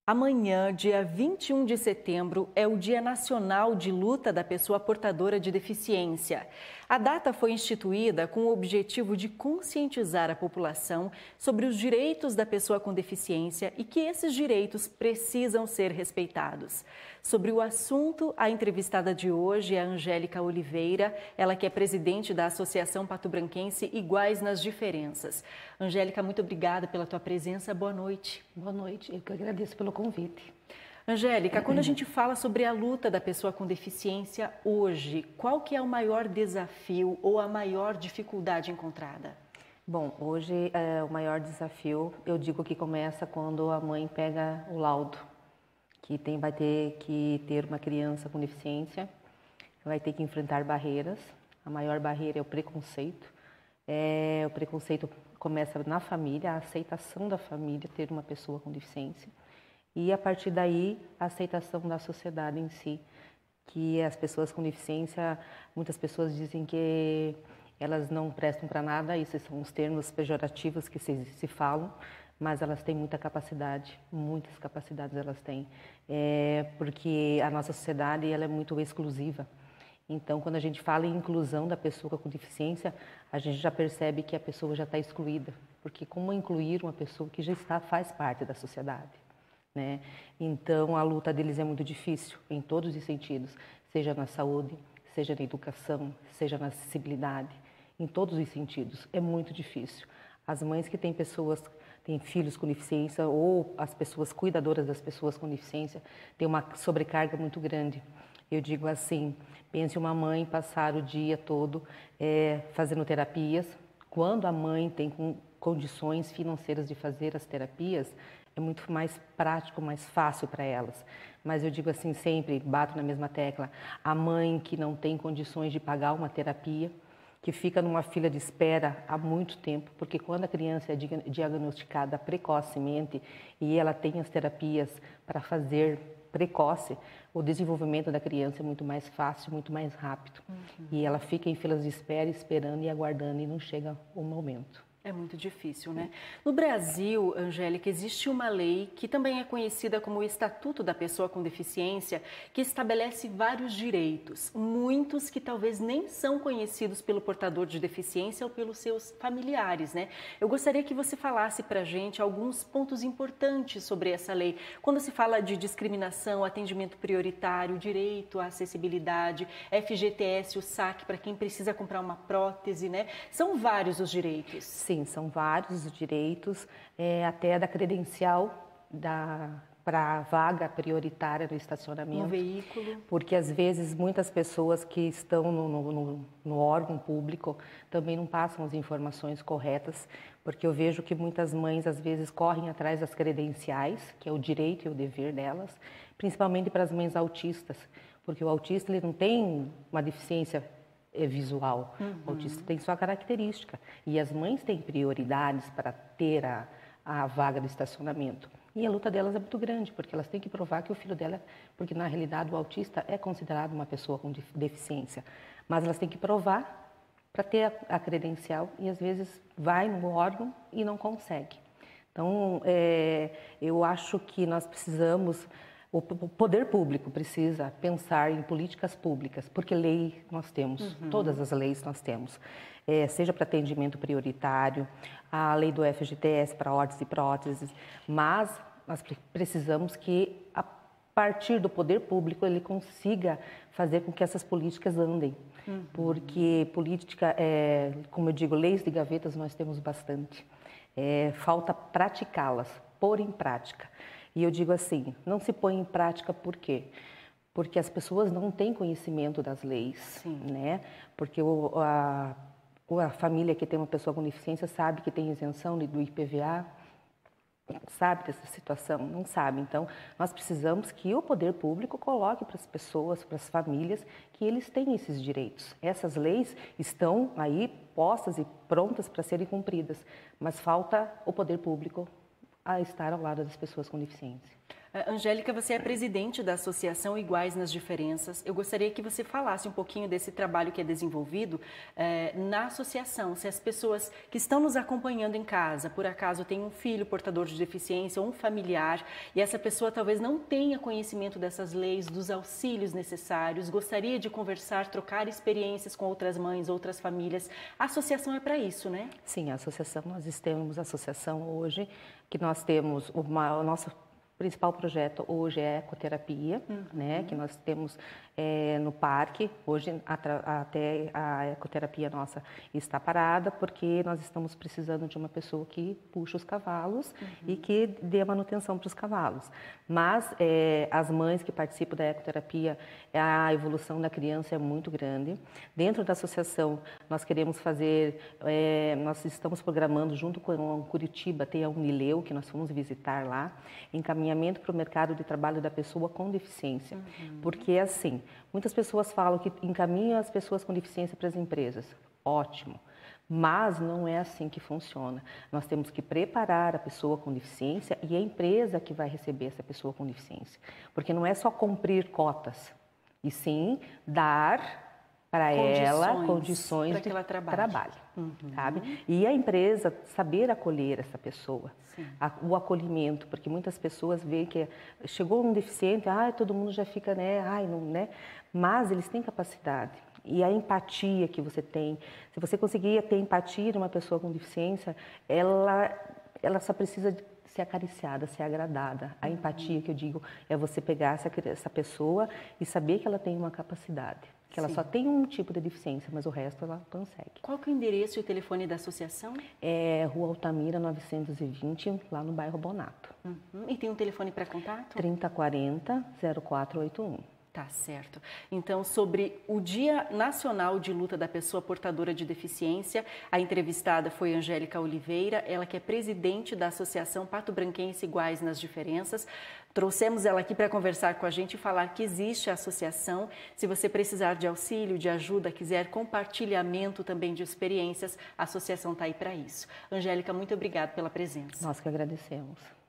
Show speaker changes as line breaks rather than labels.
Amanhã, dia 21 de setembro, é o Dia Nacional de Luta da Pessoa Portadora de Deficiência. A data foi instituída com o objetivo de conscientizar a população sobre os direitos da pessoa com deficiência e que esses direitos precisam ser respeitados. Sobre o assunto, a entrevistada de hoje é a Angélica Oliveira, ela que é presidente da Associação Patobranquense Iguais nas Diferenças. Angélica, muito obrigada pela tua presença. Boa noite.
Boa noite, eu que agradeço pelo convite.
Angélica, quando a gente fala sobre a luta da pessoa com deficiência hoje, qual que é o maior desafio ou a maior dificuldade encontrada?
Bom, hoje o maior desafio, eu digo que começa quando a mãe pega o laudo, que vai ter que ter uma criança com deficiência, vai ter que enfrentar barreiras. A maior barreira é o preconceito. O preconceito começa na família, a aceitação da família ter uma pessoa com deficiência. E a partir daí, a aceitação da sociedade em si, que as pessoas com deficiência, muitas pessoas dizem que elas não prestam para nada, esses são os termos pejorativos que se falam, mas elas têm muita capacidade, muitas capacidades elas têm, porque a nossa sociedade ela é muito exclusiva. Então, quando a gente fala em inclusão da pessoa com deficiência, a gente já percebe que a pessoa já está excluída, porque como incluir uma pessoa que faz parte da sociedade? Né? Então, a luta deles é muito difícil em todos os sentidos, seja na saúde, seja na educação, seja na acessibilidade, em todos os sentidos, é muito difícil. As mães que têm filhos com deficiência ou as pessoas cuidadoras das pessoas com deficiência têm uma sobrecarga muito grande. Eu digo assim, pense uma mãe passar o dia todo fazendo terapias, quando a mãe tem condições financeiras de fazer as terapias, é muito mais prático, mais fácil para elas. Mas eu digo assim, sempre bato na mesma tecla, a mãe que não tem condições de pagar uma terapia, que fica numa fila de espera há muito tempo, porque quando a criança é diagnosticada precocemente e ela tem as terapias para fazer precoce, o desenvolvimento da criança é muito mais fácil, muito mais rápido. E ela fica em filas de espera, esperando e aguardando e não chega o momento.
É muito difícil, né? No Brasil, Angélica, existe uma lei que também é conhecida como o Estatuto da Pessoa com Deficiência, que estabelece vários direitos, muitos que talvez nem são conhecidos pelo portador de deficiência ou pelos seus familiares, né? Eu gostaria que você falasse para a gente alguns pontos importantes sobre essa lei. Quando se fala de discriminação, atendimento prioritário, direito à acessibilidade, FGTS, o saque para quem precisa comprar uma prótese, né? São vários os direitos.
Sim, são vários os direitos, até da credencial para a vaga prioritária no estacionamento.
No veículo.
Porque, às vezes, muitas pessoas que estão no órgão público também não passam as informações corretas, porque eu vejo que muitas mães, às vezes, correm atrás das credenciais, que é o direito e o dever delas, principalmente para as mães autistas, porque o autista ele não tem uma deficiência visual. O autista tem sua característica e as mães têm prioridades para ter a vaga do estacionamento. E a luta delas é muito grande, porque elas têm que provar que o filho dela, porque na realidade o autista é considerado uma pessoa com deficiência, mas elas têm que provar para ter a credencial e às vezes vai no órgão e não consegue. Então, eu acho que nós precisamos. O poder público precisa pensar em políticas públicas, porque lei nós temos, todas as leis nós temos, seja para atendimento prioritário, a lei do FGTS para órteses e próteses, mas nós precisamos que, a partir do poder público, ele consiga fazer com que essas políticas andem, porque política, como eu digo, leis de gavetas nós temos bastante, falta praticá-las, pôr em prática. E eu digo assim, não se põe em prática por quê? Porque as pessoas não têm conhecimento das leis, né? Porque a família que tem uma pessoa com deficiência sabe que tem isenção do IPVA, sabe dessa situação? Não sabe. Então, nós precisamos que o poder público coloque para as pessoas, para as famílias, que eles têm esses direitos. Essas leis estão aí postas e prontas para serem cumpridas, mas falta o poder público a estar ao lado das pessoas com deficiência.
Angélica, você é presidente da Associação Iguais nas Diferenças. Eu gostaria que você falasse um pouquinho desse trabalho que é desenvolvido na associação. Se as pessoas que estão nos acompanhando em casa, por acaso tem um filho portador de deficiência ou um familiar, e essa pessoa talvez não tenha conhecimento dessas leis, dos auxílios necessários, gostaria de conversar, trocar experiências com outras mães, outras famílias. A associação é para isso, né?
Sim, a associação, nós temos a associação hoje, que nós temos o nosso principal projeto hoje é a ecoterapia, né, que nós temos no parque. Hoje até a ecoterapia nossa está parada porque nós estamos precisando de uma pessoa que puxe os cavalos e que dê a manutenção para os cavalos. Mas as mães que participam da ecoterapia, a evolução da criança é muito grande. Dentro da associação, nós queremos fazer, nós estamos programando junto com Curitiba, tem a Unileu, que nós fomos visitar lá, encaminhamento para o mercado de trabalho da pessoa com deficiência. Porque, assim, muitas pessoas falam que encaminham as pessoas com deficiência para as empresas. Ótimo. Mas não é assim que funciona. Nós temos que preparar a pessoa com deficiência e a empresa que vai receber essa pessoa com deficiência. Porque não é só cumprir cotas, e sim dar para ela condições de trabalho, sabe? E a empresa saber acolher essa pessoa, o acolhimento, porque muitas pessoas veem que chegou um deficiente, todo mundo já fica, né? Mas eles têm capacidade. E a empatia que você tem, se você conseguir ter empatia de uma pessoa com deficiência, ela só precisa ser acariciada, ser agradada. A empatia que eu digo é você pegar essa pessoa e saber que ela tem uma capacidade. Que ela só tem um tipo de deficiência, mas o resto ela consegue.
Qual que é o endereço e o telefone da associação?
É Rua Altamira 920, lá no bairro Bonato.
E tem um telefone para contato?
3040-0481.
Tá certo. Então, sobre o Dia Nacional de Luta da Pessoa Portadora de Deficiência, a entrevistada foi Angélica Oliveira, ela que é presidente da Associação Pato Branquense Iguais nas Diferenças. Trouxemos ela aqui para conversar com a gente e falar que existe a associação. Se você precisar de auxílio, de ajuda, quiser compartilhamento também de experiências, a associação está aí para isso. Angélica, muito obrigada pela presença.
Nós que agradecemos.